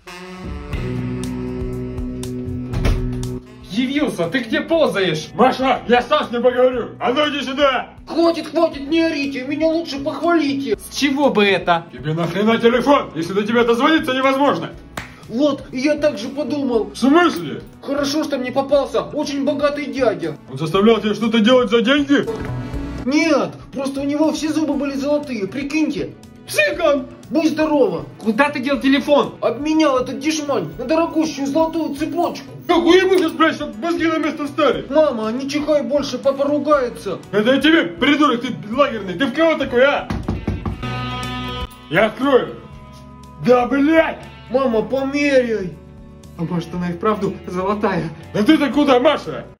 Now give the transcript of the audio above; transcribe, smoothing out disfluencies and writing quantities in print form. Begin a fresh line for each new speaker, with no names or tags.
Явился, ты где ползаешь?
Маша, я сам с ним поговорю. А ну иди сюда.
Хватит, не орите, меня лучше похвалите.
С чего бы это?
Тебе нахрена телефон, если до тебя дозвониться невозможно?
Вот, я так же подумал.
В смысле?
Хорошо, что мне попался очень богатый дядя.
Он заставлял тебя что-то делать за деньги?
Нет, просто у него все зубы были золотые, прикиньте.
Цыган!
Будь здорова.
Куда ты дел телефон?
Обменял этот дешмань на дорогущую золотую цепочку.
Как уебу сейчас, блядь, чтобы мозги на место встали?
Мама, не чихай больше, папа ругается.
Это я тебе, придурок, ты лагерный, ты в кого такой, а? Я открою. Да, блядь!
Мама, померяй.
А может она и вправду золотая?
Да ты-то куда, Маша?